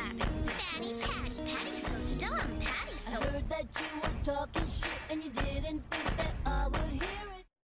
clapping. Fatty, Patty, Patty's so dumb, Patty's so... I heard that you were talking shit and you didn't think